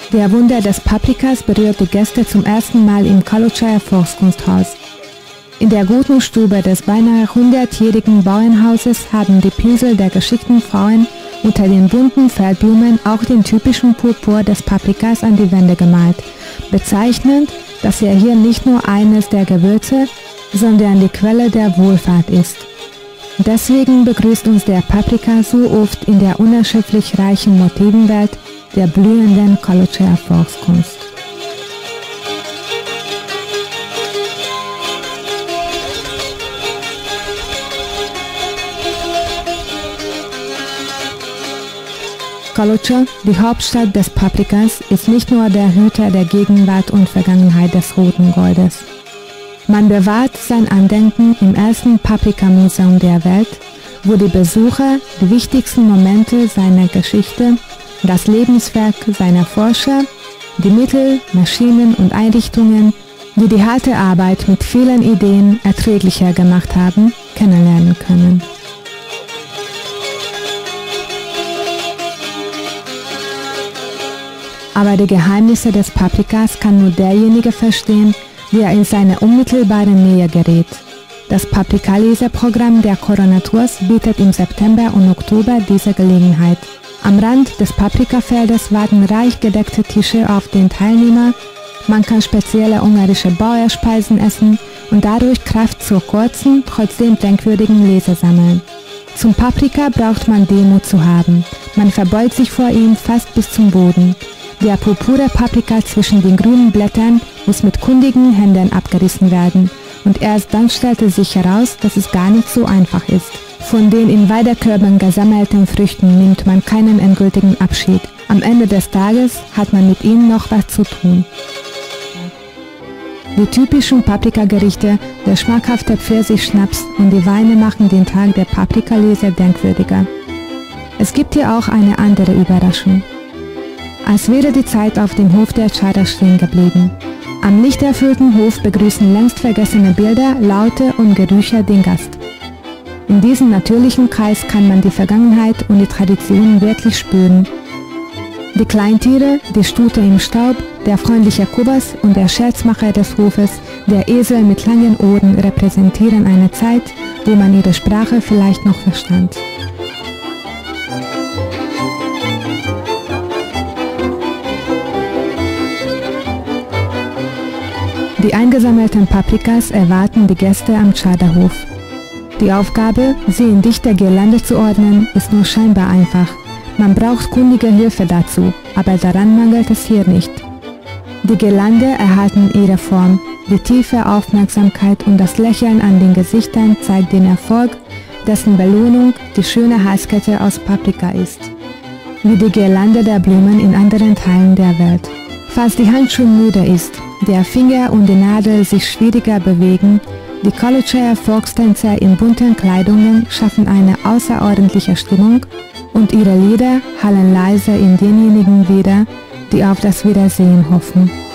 Der Wunder des Paprikas berührt die Gäste zum ersten Mal im Kalocsaja Volkskunsthaus. In der guten Stube des beinahe 100-jährigen Bauernhauses haben die Pinsel der geschickten Frauen unter den bunten Feldblumen auch den typischen Purpur des Paprikas an die Wände gemalt, bezeichnend, dass er hier nicht nur eines der Gewürze, sondern die Quelle der Wohlfahrt ist. Deswegen begrüßt uns der Paprika so oft in der unerschöpflich reichen Motivenwelt der blühenden Kalocsaja Volkskunst. Kalocsa, die Hauptstadt des Paprikas, ist nicht nur der Hüter der Gegenwart und Vergangenheit des roten Goldes. Man bewahrt sein Andenken im ersten Paprika-Museum der Welt, wo die Besucher die wichtigsten Momente seiner Geschichte, das Lebenswerk seiner Forscher, die Mittel, Maschinen und Einrichtungen, die die harte Arbeit mit vielen Ideen erträglicher gemacht haben, kennenlernen können. Aber die Geheimnisse des Paprikas kann nur derjenige verstehen, der in seine unmittelbare Nähe gerät. Das Paprika-Leseprogramm der Coronatours bietet im September und Oktober diese Gelegenheit. Am Rand des Paprikafeldes warten reich gedeckte Tische auf den Teilnehmer, man kann spezielle ungarische Bauerspeisen essen und dadurch Kraft zur kurzen, trotzdem denkwürdigen Lese sammeln. Zum Paprika braucht man Demut zu haben, man verbeugt sich vor ihm fast bis zum Boden. Der purpure Paprika zwischen den grünen Blättern muss mit kundigen Händen abgerissen werden und erst dann stellte sich heraus, dass es gar nicht so einfach ist. Von den in Weidekörben gesammelten Früchten nimmt man keinen endgültigen Abschied. Am Ende des Tages hat man mit ihnen noch was zu tun. Die typischen Paprikagerichte, der schmackhafte Pfirsichschnaps und die Weine machen den Tag der Paprikaleser denkwürdiger. Es gibt hier auch eine andere Überraschung. Als wäre die Zeit auf dem Hof der Tschara stehen geblieben. Am lichterfüllten Hof begrüßen längst vergessene Bilder, Laute und Gerüche den Gast. In diesem natürlichen Kreis kann man die Vergangenheit und die Traditionen wirklich spüren. Die Kleintiere, die Stute im Staub, der freundliche Kubas und der Scherzmacher des Hofes, der Esel mit langen Ohren repräsentieren eine Zeit, wo man ihre Sprache vielleicht noch verstand. Die eingesammelten Paprikas erwarten die Gäste am Tschara-Hof. Die Aufgabe, sie in dichter Girlande zu ordnen, ist nur scheinbar einfach. Man braucht kundige Hilfe dazu, aber daran mangelt es hier nicht. Die Girlande erhalten ihre Form, die tiefe Aufmerksamkeit und das Lächeln an den Gesichtern zeigt den Erfolg, dessen Belohnung die schöne Halskette aus Paprika ist. Wie die Girlande der Blumen in anderen Teilen der Welt. Falls die Hand schon müde ist, der Finger und die Nadel sich schwieriger bewegen, die Kalocsaja Volkstänzer in bunten Kleidungen schaffen eine außerordentliche Stimmung und ihre Lieder hallen leise in denjenigen wieder, die auf das Wiedersehen hoffen.